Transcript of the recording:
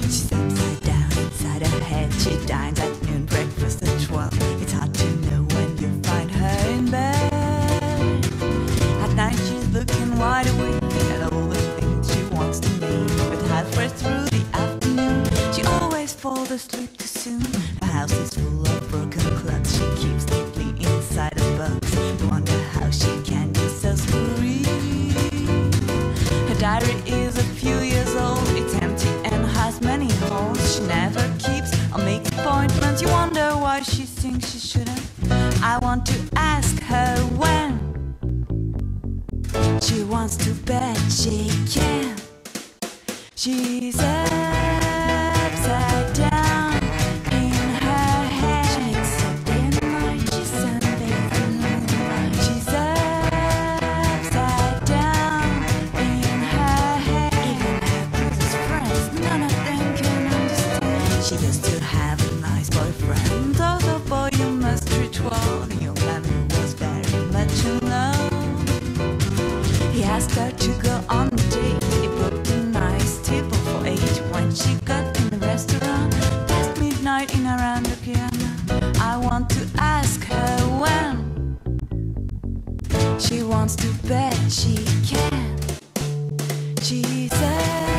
She's upside down inside her head. She dines at noon, breakfast at 12. It's hard to know when you find her in bed. At night she's looking wide awake at all the things she wants to make. But halfway through the afternoon, she always falls asleep too soon. Her house is full of broken clocks. She keeps deeply inside a box. You wonder how she can be so screwy. Her diary is a few years old. It's empty and has many holes. She never keeps or makes appointments. You wonder why she thinks she shouldn't. I want to ask her when she wants to bet she can. She's upside down in her head. She makes up day and night. She's sunbathed in moonlight. She's upside down in her head. Even her closest friends, none of them can understand. She used to have a nice boyfriend. Oh, the boy you must treat well. Your family was very much in love. He asked her to go on a date. He booked a nice table for 8. When she got in the restaurant, past midnight in around the piano. I want to ask her when she wants to bet she can. She said